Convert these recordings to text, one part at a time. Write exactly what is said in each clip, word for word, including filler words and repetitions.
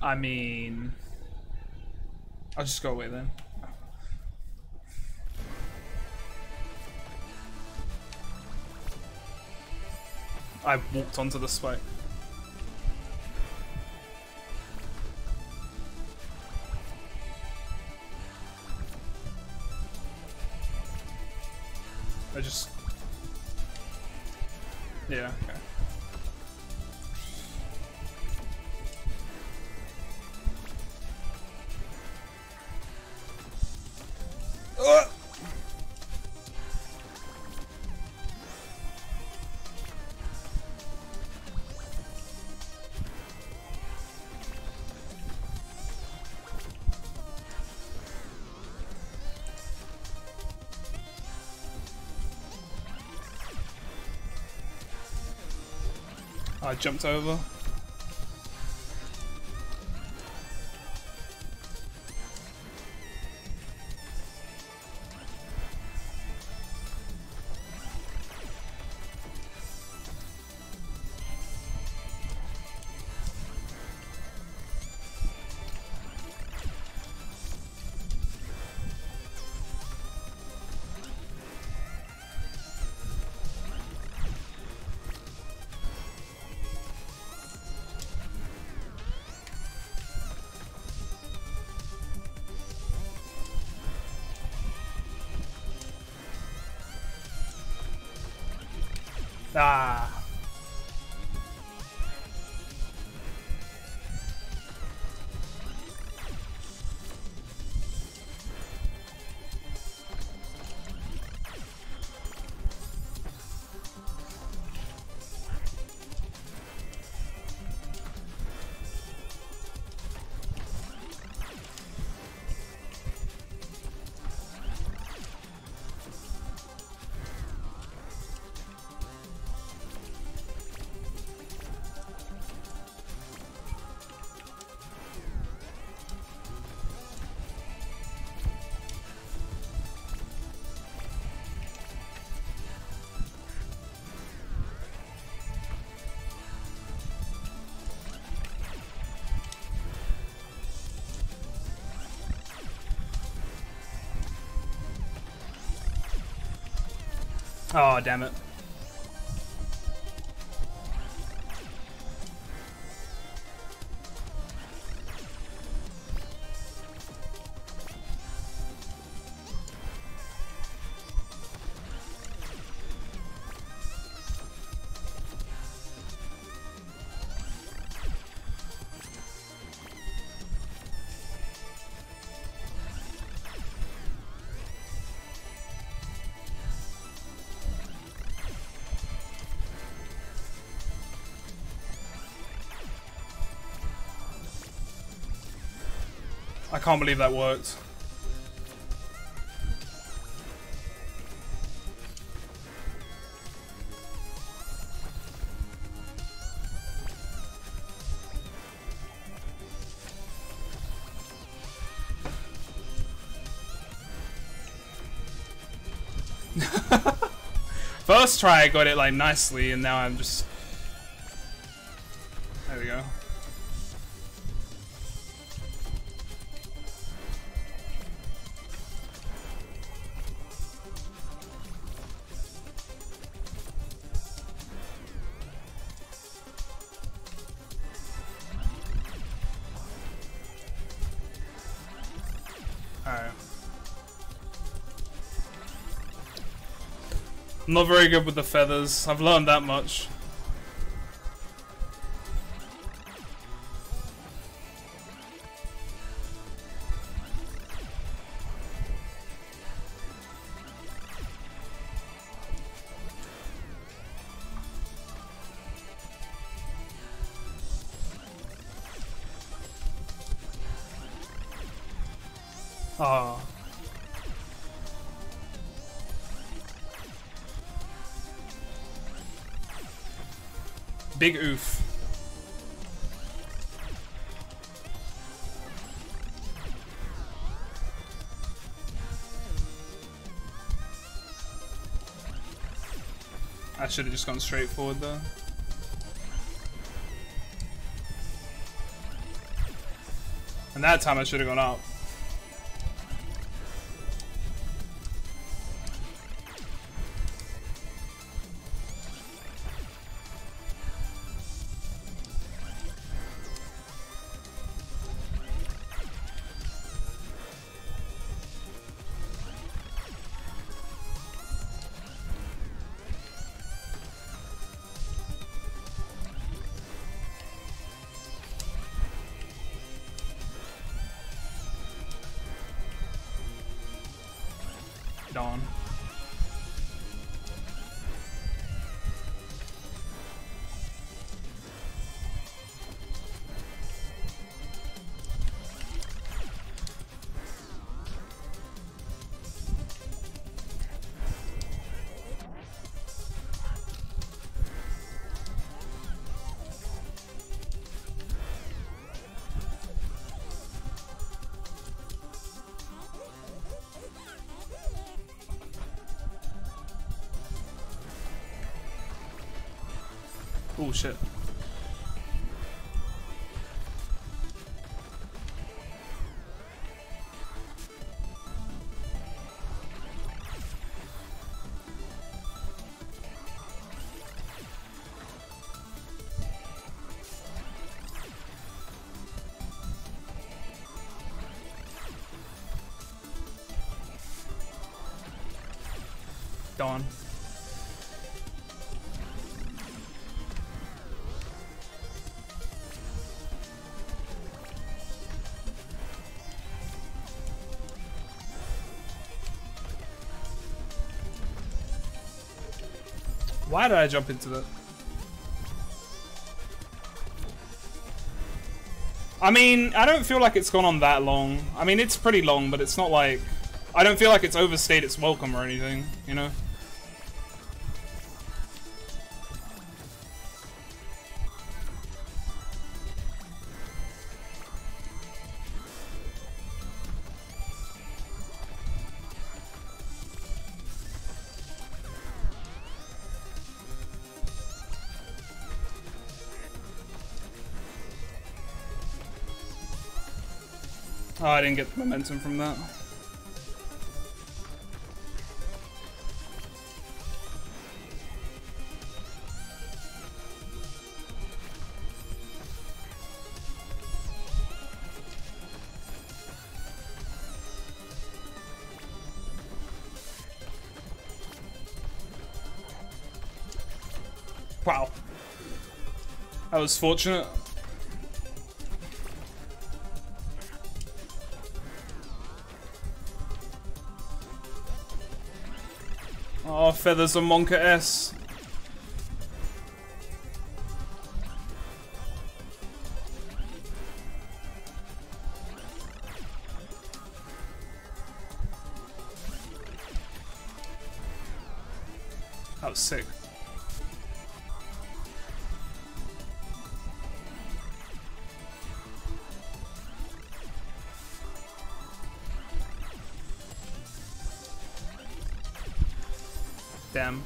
I mean, I'll just go away then. I walked onto the spike. I just... Yeah, okay. Uh! I jumped over. Ah. Oh, damn it. I can't believe that worked. First try I got it like nicely, and now I'm just... There we go. Alright. I'm not very good with the feathers. I've learned that much. Oh. Big oof. I should have just gone straight forward though. And that time I should have gone up. Dawn. Oh shit. Dawn. Why did I jump into that? I mean, I don't feel like it's gone on that long. I mean, it's pretty long, but it's not like... I don't feel like it's overstayed its welcome or anything, you know? Oh, I didn't get the momentum from that. Wow. That was fortunate. Oh, feathers on Monka S. That was sick. Damn.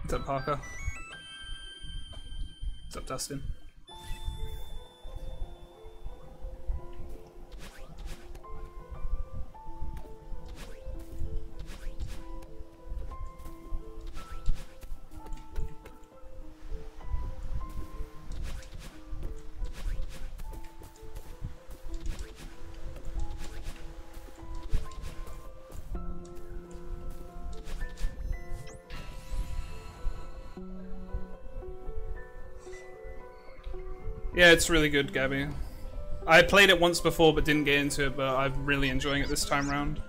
What's up, Parker? What's up, Dustin? Yeah, it's really good, Gabby. I played it once before but didn't get into it, but I'm really enjoying it this time around.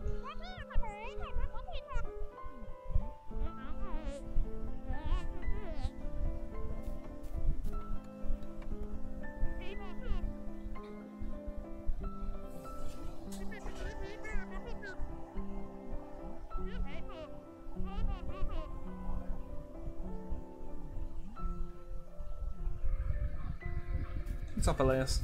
What's up, Elias?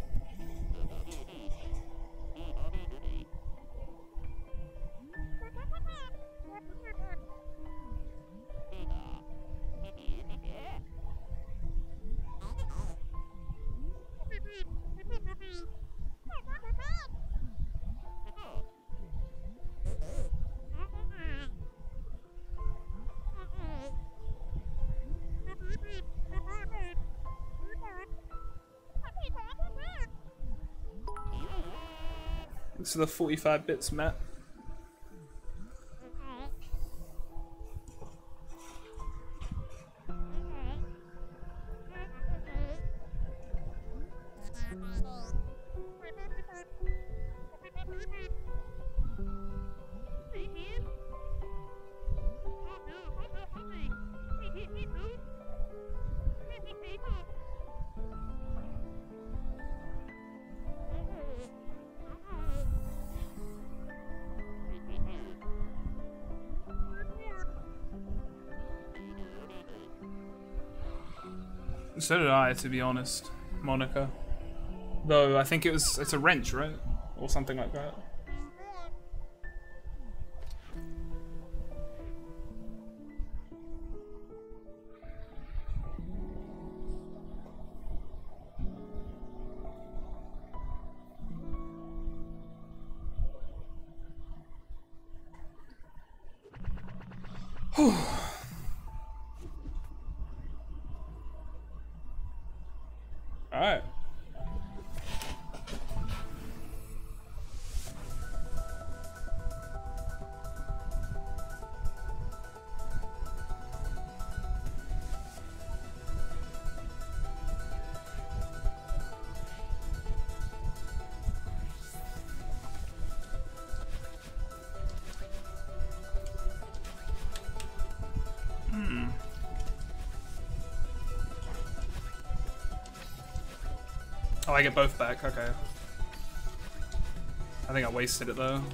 Thanks for the forty-five bits, Matt. So did I, to be honest, Monica. Though I think it was it's a wrench, right? Or something like that. Whew. Alright. Hmm. Oh, I get both back, okay. I think I wasted it though.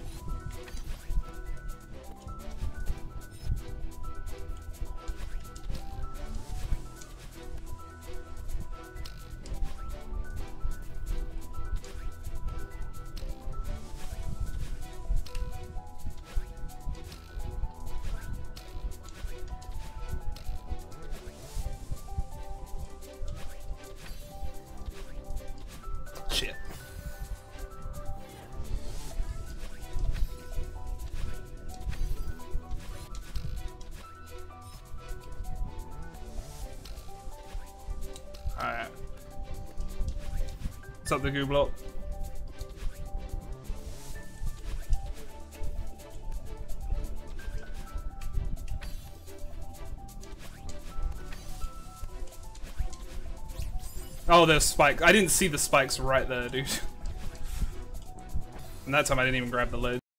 Shit. Alright. What's up, the goo block? Oh, there's spikes. I didn't see the spikes right there, dude. And that time I didn't even grab the lid.